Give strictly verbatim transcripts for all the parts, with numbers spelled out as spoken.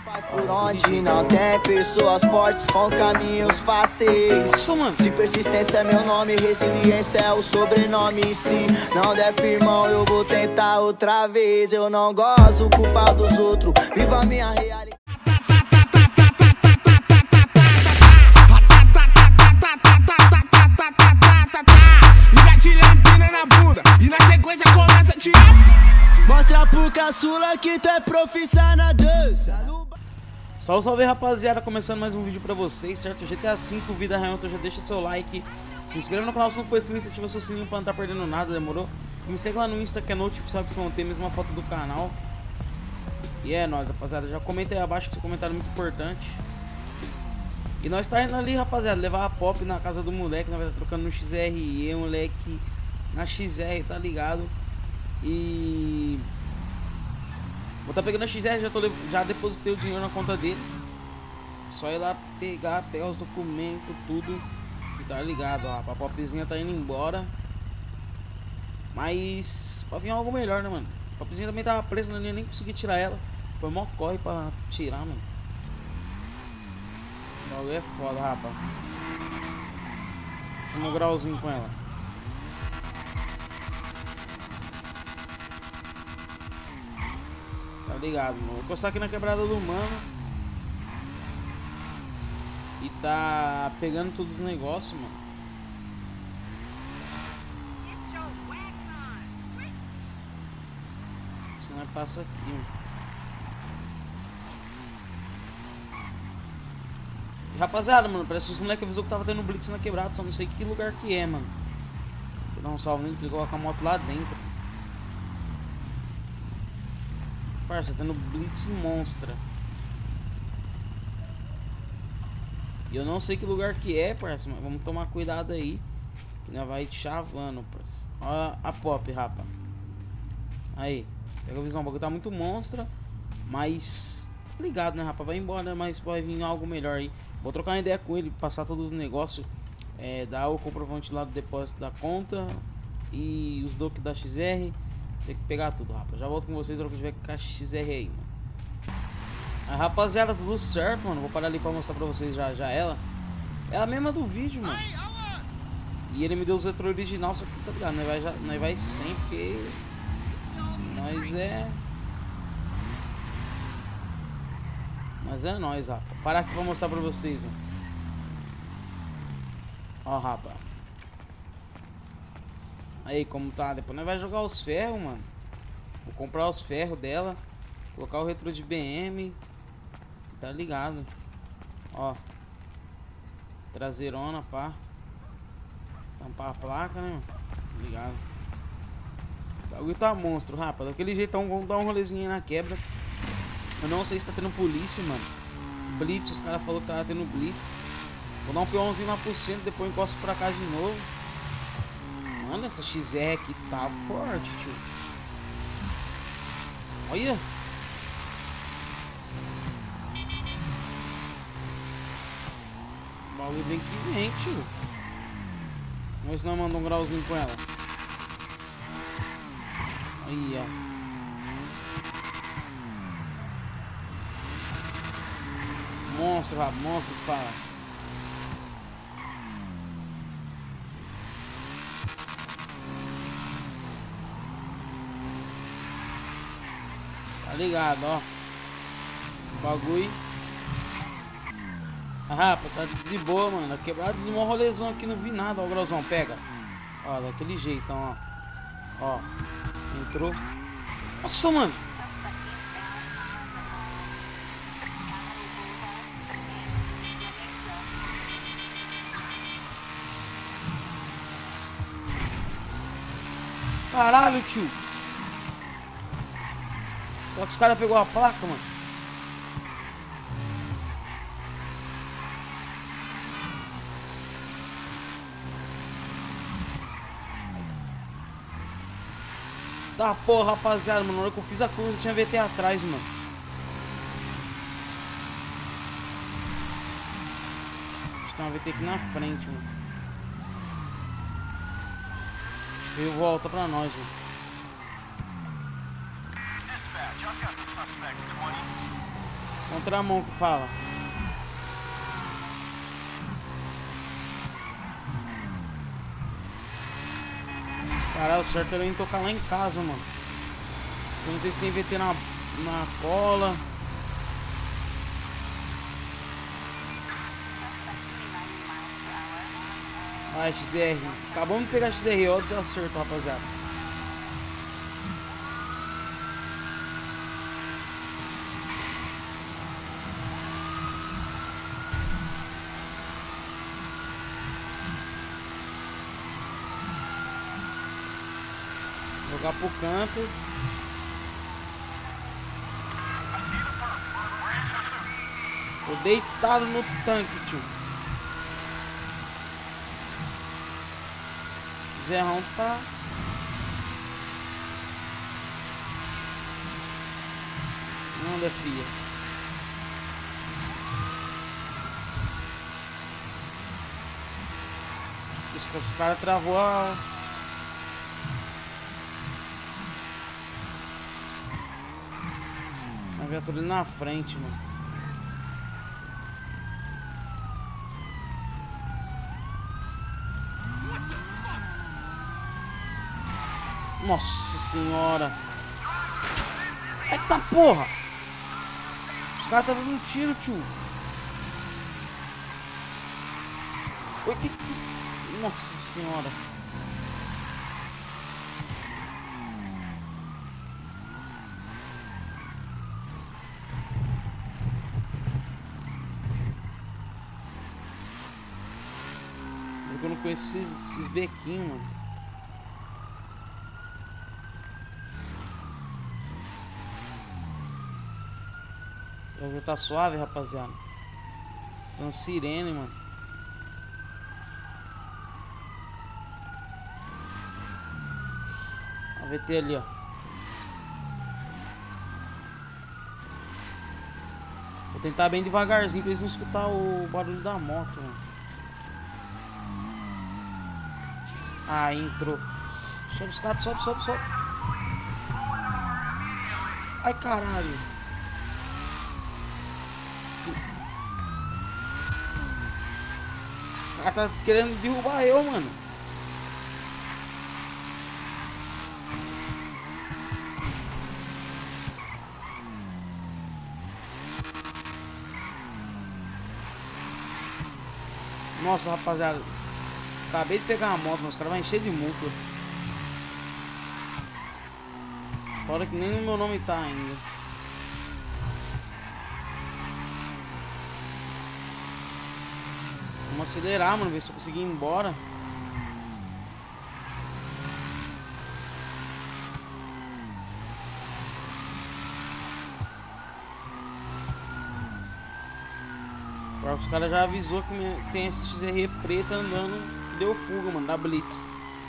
Faz por onde não tem pessoas fortes com caminhos fáceis. Nossa, mano. Se persistência é meu nome, resiliência é o sobrenome. Se não der firmão, eu vou tentar outra vez. Eu não gosto culpar dos outros, viva a minha realidade. Mostra pro caçula que tu é profissa na dança. Salve, salve, rapaziada, começando mais um vídeo pra vocês, certo? G T A cinco, Vida Real, então já deixa seu like, se inscreva no canal se não for inscrito, ativa seu sininho pra não estar perdendo nada, demorou? Me segue lá no Insta que é notificação Y T, mesma foto do canal. E é nóis, rapaziada, já comenta aí abaixo que seu comentário é muito importante. E nós tá indo ali, rapaziada, levar a Pop na casa do moleque, nós vai estar trocando no X R E, moleque, na X R, tá ligado? E... vou tá pegando a X R, já, tô, já depositei o dinheiro na conta dele. Só ir lá pegar, pegar os documentos, tudo. E tá ligado, ó, a Popzinha tá indo embora. Mas pra vir algo melhor, né, mano? A Popzinha também tava presa, não ia nem conseguir tirar ela. Foi mó corre pra tirar, mano. O bagulho é foda, rapaz. Deixa um grauzinho com ela. Tá ligado, mano? Vou encostar aqui na quebrada do mano. E tá pegando todos os negócios, mano. Se não passa aqui, mano. E, rapaziada, mano, parece que os moleques avisou que tava tendo blitz na quebrada. Só não sei que lugar que é, mano. Vou dar um salve nele pra ele colocar a moto lá dentro. Parça, tá tendo blitz monstra. E eu não sei que lugar que é, parça, mas vamos tomar cuidado aí, que nós vai te chavando, parça. Olha a Pop, rapa. Aí, pega a visão, o bagulho tá muito monstra. Mas, ligado, né, rapa? Vai embora, mas pode vir algo melhor aí. Vou trocar uma ideia com ele, passar todos os negócios, é, dar o comprovante lá do depósito da conta e os docs da X R. Tem que pegar tudo, rapaz. Já volto com vocês na hora que tiver com a X R aí, mano. A rapaziada, tudo certo, mano. Vou parar ali pra mostrar pra vocês já, já ela. É a mesma do vídeo, mano. E ele me deu os retro original, só que tá ligado, nós vai, já, nós vai sem, porque nós é... Mas é nóis, rapaz. Parar aqui pra mostrar pra vocês, mano. Ó, rapaz. Aí como tá, depois nós vai jogar os ferros, mano. Vou comprar os ferros dela, colocar o retro de B M. Tá ligado? Ó, traseirona, pá. Tampar a placa, né, mano? Tá ligado? O bagulho tá monstro, rapaz. Daquele jeitão, vamos dar um rolezinho aí na quebra. Eu não sei se tá tendo polícia, mano. Blitz, os caras falaram que tava tendo blitz. Vou dar um peãozinho lá pro centro, depois encosto pra cá de novo. Mano, essa X R aqui tá forte, tio. Olha. O bagulho bem que vem, tio. Vamos ver se nós mandamos um grauzinho com ela. Aí, ó. Monstro, rapaz. Monstro que fala. Tá ligado, ó. O bagulho. Ah, rapaz, tá de boa, mano. Quebrado de um rolezão aqui, não vi nada. Ó, o grauzão, pega. Ó, daquele jeito, ó. Ó. Entrou. Nossa, mano. Caralho, tio. Só que os caras pegou a placa, mano. Tá, porra, rapaziada, mano. Na hora que eu fiz a curva, tinha V T atrás, mano. Acho que tem uma V T aqui na frente, mano. Acho que veio volta pra nós, mano. Contramão que fala. Caralho, o certo era eu ir tocar lá em casa, mano. Eu não sei se tem V T na, na cola. Ah, X R. Acabamos de pegar X R, ó, desacerto, rapaziada. Jogar pro canto. Tô deitado no tanque, tio. Zerrão tá. Anda, filha. Os, os caras travou a. A viatura ali na frente, mano. Nossa senhora. Eita porra. Os caras tá dando um tiro, tio. Oi, que... Nossa senhora. Eu não conheço esses, esses bequinhos, mano. Já tá suave, rapaziada. Estão sirene, mano. A V T ali, ó. Vou tentar bem devagarzinho pra eles não escutar o barulho da moto, mano. Ah, entrou. Sobe os caras, sobe, sobe, sobe. Ai, caralho. O cara tá querendo derrubar eu, mano. Nossa, rapaziada. Acabei de pegar uma moto, mas os caras vão encher de multa. Fora que nem o meu nome tá ainda. Vamos acelerar, mano, ver se eu conseguir ir embora. Agora os caras já avisou que tem esse X R preta andando, que deu fuga, mano, da Blitz.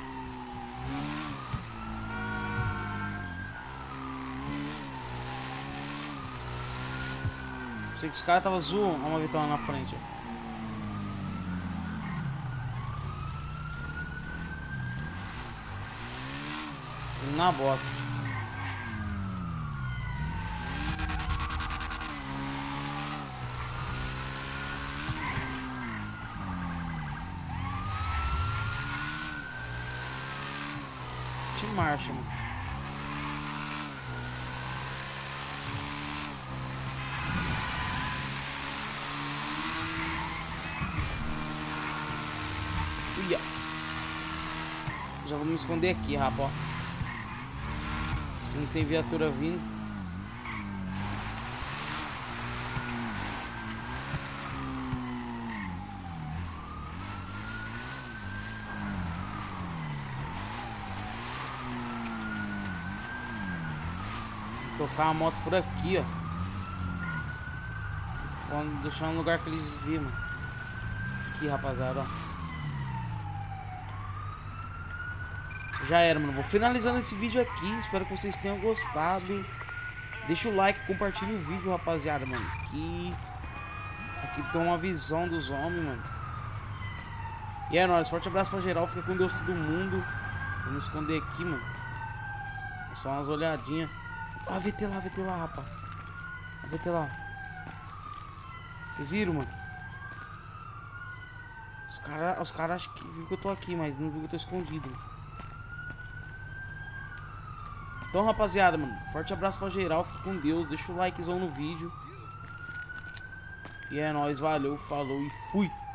Sei que os caras estavam zoando. Vamos ver, tá lá na frente, ó. Na bota. De marcha, mano. Uia. Já vou me esconder aqui, rapaz. Se não tem viatura vindo. Vou tocar a moto por aqui, ó. Vamos deixar um lugar que eles desviam, mano. Aqui, rapaziada, ó. Já era, mano. Vou finalizando esse vídeo aqui. Espero que vocês tenham gostado. Deixa o like, compartilha o vídeo, rapaziada, mano. Que aqui tem uma visão dos homens, mano. E é nóis. Forte abraço pra geral. Fica com Deus todo mundo. Vou me esconder aqui, mano. Só umas olhadinhas. Ah, V T lá, V T lá, rapaz. V T lá. Vocês viram, mano? Os caras os cara acham que viu que eu tô aqui, mas não viu que eu tô escondido. Então, rapaziada, mano, forte abraço pra geral. Fique com Deus. Deixa o likezão no vídeo. E é nóis, valeu, falou e fui.